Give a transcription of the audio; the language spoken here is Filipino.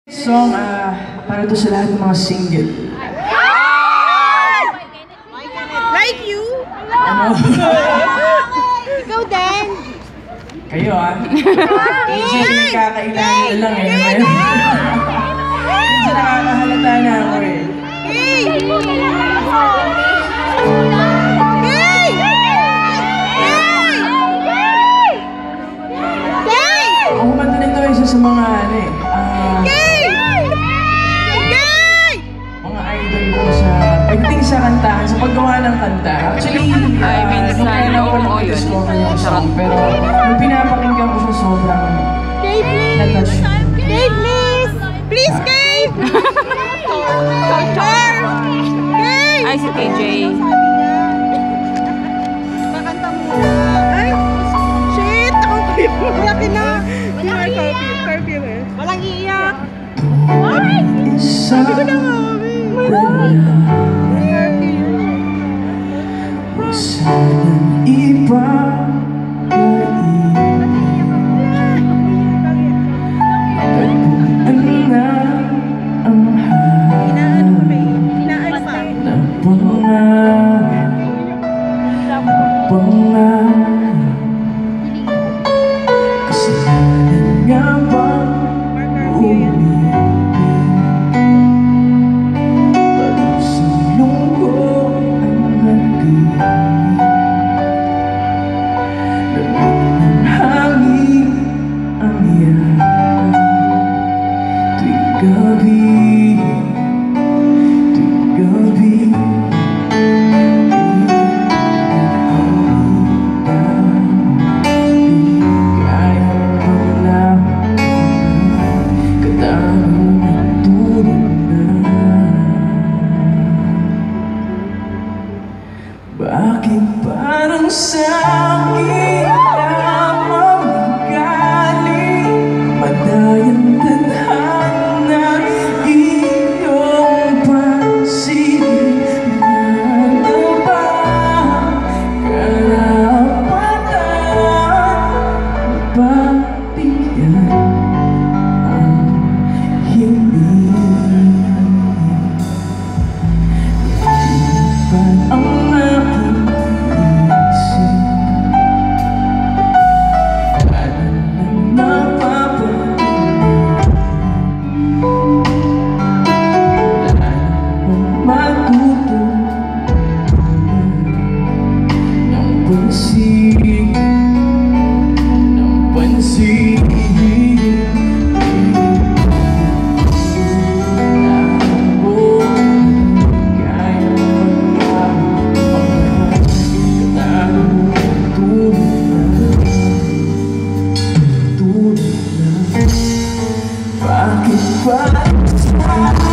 Song, para to sa lahat ng mga single. Like you? Ano? Ikaw din. Kayo Minsan kakailangan na lang eh. Minsan nakakahalata na ako eh. Ako kumanta nito isa sa mga mga idol ko sa pagdating sa kantahan, sa paggawa ng kanta. Actually, nung kailan ko na-discover yung song, pero nung pinapakinggan ko siya sobrang na-touch. Kaye, please! Please, Kaye! Kaye! Ay, si KJ. Kakanta mo. Ay! Shit! Ako iyakin na! Carpio eh. Walang iiyak! Ay! Sabi ko na nga, sanang iba tagpuan na ang Hinaan ko na yun. Hinaan pa. ng pangarap kasalanan nga ba umibig palusang lungkot ang naging bakit parang sa'kin lamang galing madayang tadhana iyong pansin na ba karapatan mapatiyan ang hindi ang bakit ba